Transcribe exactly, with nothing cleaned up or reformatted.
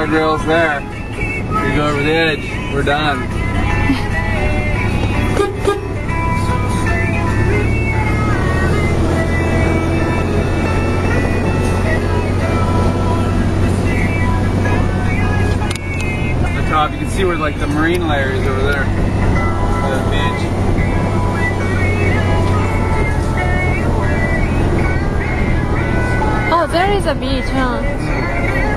guardrails there. We go over the edge. We're done. The top, you can see where like the marine layer is over there. The beach. Oh, there is a beach, huh?